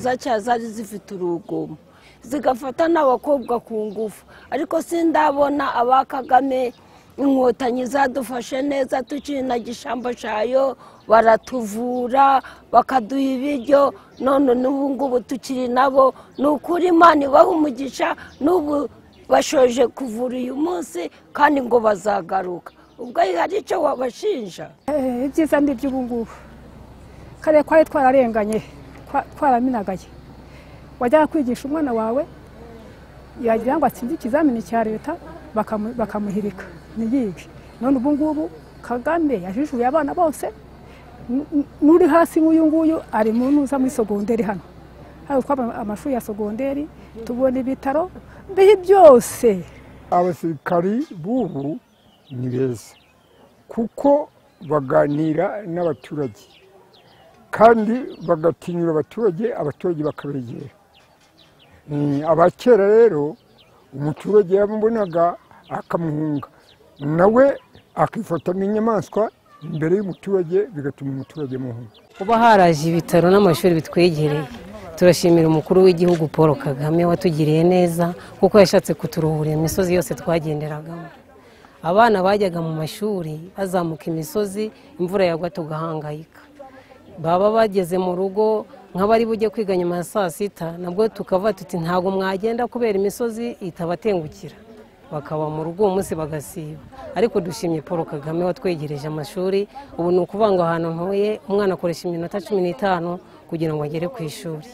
nziza cyane zari zifite urugomo zigafata n'abakobwa ku ngufu ariko sindabona aba Kagame inkotanyi zadufashe neza tukiri na Gishamba cyayo baratuvura bakaduha ibiryo none n'ubu ngubu tukiri nabo n'ukuri Imana ibaha umugisha n'ubu bashoje kuvura uyu munsi kandi ngo bazagaruka ubwo hari icyo wabashinja ibyiza ndi by'ubu ngubu kare kwari twararenganye twaraminagaye wajya kwigisha umwana wawe yagira ngo atsinde ikizamini cya leta bakamuhirika niyige none ubu ngubu Kagame yajijuye abana bose nuri hasi nk'uyu nguyu ari mu nuza muri sogonderi hano twaba amashuri ya sogonderi tubona ibitaro mbihi byose abasirikari b'ubu ni beza kuko baganira n'abaturage kandi bagatinyura abaturage bakabegera abakera rero umuturage yamubonaga akamuhunga nawe akifata nk'inyamaswa imbere y'umuturage bigatuma umuturage muhunga kuba haraje ibitaro n'amashuri bitwegereye turashimira umukuru w'igihugu Paul Kagame watugiriye neza kuko yashatse kuturuhurira imisozi yose twagenderagamo abana bajyaga mu mashuri bazamuka imisozi imvura yagwa tugahangayika baba bageze mu rugo nk'abari bujye kwiga nyuma ya saa sita nabwo tukava tuti ntabwo mwagenda kubera imisozi itabatengukira bakaba mu rugo umunsi bagasiba ariko dushimye Paul Kagame watwegereje amashuri ubu ni ukuvuga ngo ahantu ntuye umwana akoresha iminota 15 kugira ngo agere ku ishuri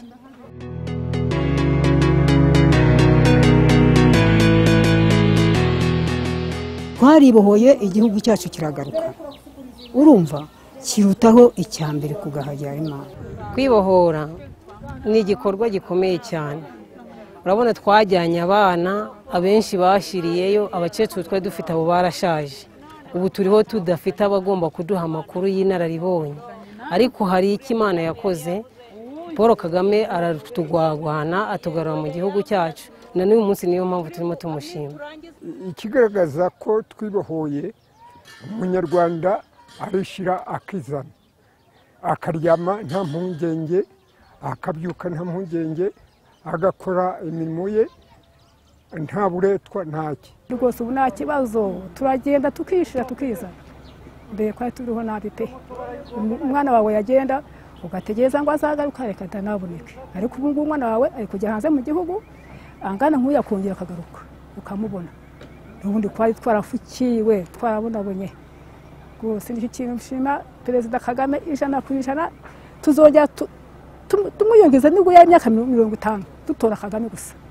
twaribohoye igihugu cyacu kiragaruka urumva kirutaho icyambere kugahajya Imana kwibohora ni igikorwa gikomeye cyane urabona twajyanye abana abenshi bashiriyeyo abakecuru twari dufite abo barashaje ubu turiho tudafite abagomba kuduha amakuru y'inararibonye ariko hari iki Imana yakoze Paul Kagame aratugwagwana atugarura mu gihugu cyacu na n'uyu munsi niyo mpamvu turimo tumushima ikigaragaza ko twibohoye umunyarwanda arishira akizana akaryama nta mpungenge akabyuka nta mpungenge agakora imirimo ye nta buretwa ntaki rwose ubu nta kibazo turagenda tukishira tukizana mbere kwa turiho nabi pe umwana wawe yagenda ugategereza ngo azagaruka reka atanaboneke ariko ubu ngubu umwana wawe ari kujya hanze mu gihugu angana nk'uya kongera akagaruka ukamubona n'ubundi kwari twarafukiwe twarabonabonye rwose nicyo kintu nshima Perezida Kagame 100% tuzongera tumuyongeza nibwo ya myaka 50 dutora Kagame gusa